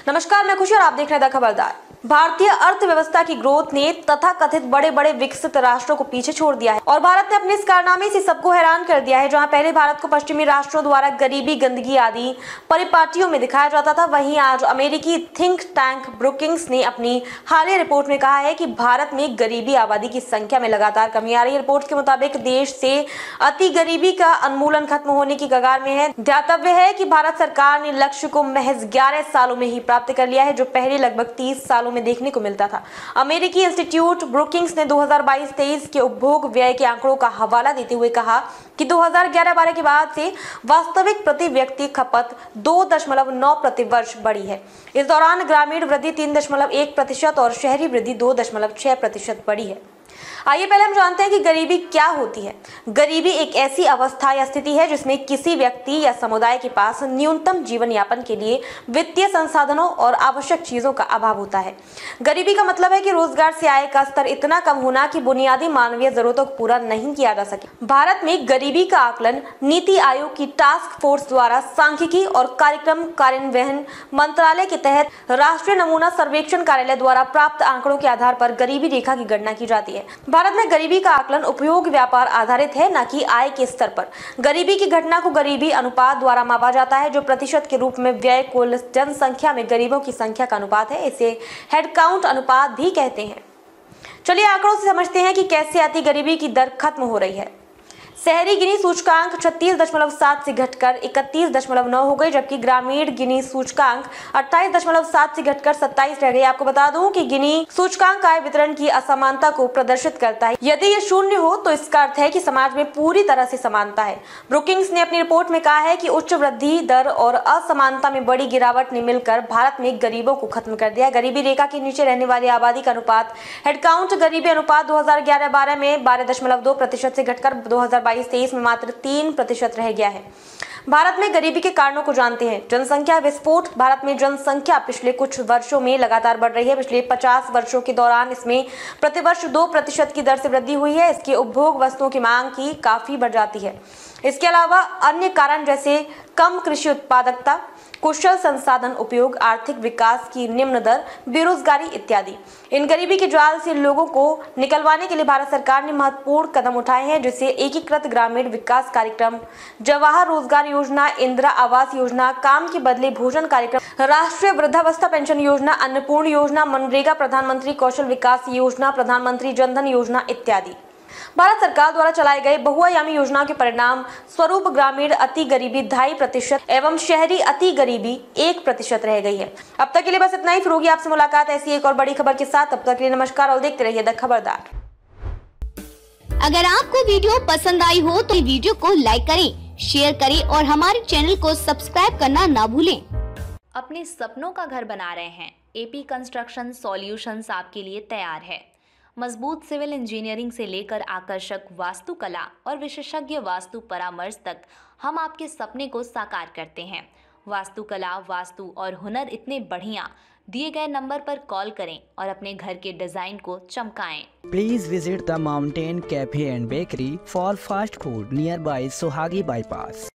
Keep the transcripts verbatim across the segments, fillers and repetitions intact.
नमस्कार, मैं खुशी और आप देख रहे हैं द खबरदार। भारतीय अर्थव्यवस्था की ग्रोथ ने तथाकथित बड़े बड़े विकसित राष्ट्रों को पीछे छोड़ दिया है और भारत ने अपने इस कारनामे से सबको हैरान कर दिया है। जहां पहले भारत को पश्चिमी राष्ट्रों द्वारा गरीबी, गंदगी आदि परिपाटियों में दिखाया जाता था, वहीं आज अमेरिकी थिंक टैंक ब्रुकिंग्स ने अपनी हालिया रिपोर्ट में कहा है कि भारत में गरीबी आबादी की संख्या में लगातार कमी आ रही है। रिपोर्ट के मुताबिक देश से अति गरीबी का उन्मूलन खत्म होने की कगार में है। ध्यातव्य है कि भारत सरकार ने लक्ष्य को महज ग्यारह सालों में ही प्राप्त कर लिया है, जो पहले लगभग तीस सालों में देखने को मिलता था। अमेरिकी इंस्टीट्यूट ब्रुकिंग्स ने दो हज़ार बाईस तेईस के उपभोग व्यय के आंकड़ों का हवाला देते हुए कहा कि दो हज़ार ग्यारह बारह के बाद से वास्तविक प्रति व्यक्ति खपत दो दशमलव नौ प्रति वर्ष बढ़ी है। इस दौरान ग्रामीण वृद्धि तीन दशमलव एक प्रतिशत और शहरी वृद्धि दो दशमलव छह प्रतिशत बढ़ी है। आइए पहले हम जानते हैं कि गरीबी क्या होती है। गरीबी एक ऐसी अवस्था या स्थिति है जिसमें किसी व्यक्ति या समुदाय के पास न्यूनतम जीवन यापन के लिए वित्तीय संसाधनों और आवश्यक चीजों का अभाव होता है। गरीबी का मतलब है कि रोजगार से आय का स्तर इतना कम होना कि बुनियादी मानवीय जरूरतों को पूरा नहीं किया जा सके। भारत में गरीबी का आकलन नीति आयोग की टास्क फोर्स द्वारा सांख्यिकी और कार्यक्रम कार्यान्वयन मंत्रालय के तहत राष्ट्रीय नमूना सर्वेक्षण कार्यालय द्वारा प्राप्त आंकड़ों के आधार पर गरीबी रेखा की गणना की जाती है। भारत में गरीबी का आकलन उपयोग व्यापार आधारित है, न कि आय के स्तर पर। गरीबी की घटना को गरीबी अनुपात द्वारा मापा जाता है, जो प्रतिशत के रूप में व्यय कुल जनसंख्या में गरीबों की संख्या का अनुपात है। इसे हेड काउंट अनुपात भी कहते हैं। चलिए आंकड़ों से समझते हैं कि कैसे अति गरीबी की दर खत्म हो रही है। शहरी गिनी सूचकांक छत्तीस दशमलव सात से घटकर इकतीस दशमलव नौ हो गई, जबकि ग्रामीण गिनी सूचकांक अट्ठाईस दशमलव सात से घटकर सत्ताईस रह गई। आपको बता दूं कि गिनी सूचकांक आय वितरण की असमानता को प्रदर्शित करता है। यदि यह शून्य हो तो इसका अर्थ है कि समाज में पूरी तरह से समानता है। ब्रुकिंग्स ने अपनी रिपोर्ट में कहा है कि उच्च वृद्धि दर और असमानता में बड़ी गिरावट ने मिलकर भारत में गरीबों को खत्म कर दिया। गरीबी रेखा के नीचे रहने वाली आबादी का अनुपात हेडकाउंट गरीबी अनुपात दो हजार ग्यारह बारह में बारह दशमलव दो प्रतिशत से घटकर दो हजार बाईस तेईस में मात्र तीन प्रतिशत रह गया है। भारत में गरीबी के कारणों को जानते हैं। जनसंख्या विस्फोट। भारत में जनसंख्या पिछले कुछ वर्षों में लगातार बढ़ रही है। पिछले पचास वर्षों के दौरान इसमें प्रतिवर्ष दो प्रतिशत की दर से वृद्धि हुई है। इसके उपभोग वस्तुओं की मांग की काफी बढ़ जाती है। इसके अलावा अन्य कारण जैसे कम कृषि उत्पादकता, कुशल संसाधन उपयोग, आर्थिक विकास की निम्न दर, बेरोजगारी इत्यादि इन गरीबी के जाल से लोगों को निकलवाने के लिए भारत सरकार ने महत्वपूर्ण कदम उठाए हैं, जैसे एकीकृत ग्रामीण विकास कार्यक्रम, जवाहर रोजगार योजना, इंदिरा आवास योजना, काम के बदले भोजन कार्यक्रम, राष्ट्रीय वृद्धावस्था पेंशन योजना, अन्नपूर्ण योजना, मनरेगा, प्रधानमंत्री कौशल विकास योजना, प्रधानमंत्री जनधन योजना इत्यादि। भारत सरकार द्वारा चलाए गए बहुआयामी योजनाओं के परिणाम स्वरूप ग्रामीण अति गरीबी ढाई प्रतिशत एवं शहरी अति गरीबी एक प्रतिशत रह गई है। अब तक के लिए बस इतना ही। फिर होगी आपसे मुलाकात ऐसी एक और बड़ी खबर के साथ। तब तक के लिए नमस्कार और देखते रहिए द खबरदार। अगर आपको वीडियो पसंद आई हो तो वीडियो को लाइक करें, शेयर करें और हमारे चैनल को सब्सक्राइब करना ना भूलें। अपने सपनों का घर बना रहे हैं? एपी कंस्ट्रक्शन सॉल्यूशंस आपके लिए तैयार है। मजबूत सिविल इंजीनियरिंग से लेकर आकर्षक वास्तुकला और विशेषज्ञ वास्तु परामर्श तक हम आपके सपने को साकार करते हैं। वास्तुकला, वास्तु और हुनर इतने बढ़िया। दिए गए नंबर पर कॉल करें और अपने घर के डिजाइन को चमकाएं। Please visit the mountain cafe and bakery for fast food nearby Sohagi bypass.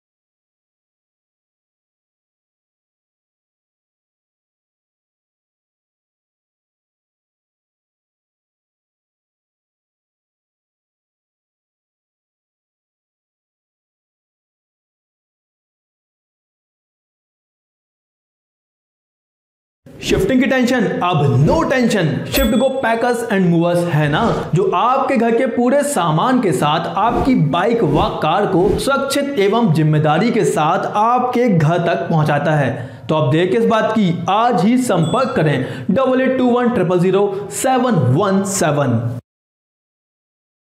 Shifting की टेंशन अब no tension. Shift go packers and movers है ना, जो आपके घर के पूरे सामान के साथ आपकी बाइक व कार को सुरक्षित एवं जिम्मेदारी के साथ आपके घर तक पहुंचाता है। तो अब देर किस बात की, आज ही संपर्क करें double eight two one triple zero seven one seven.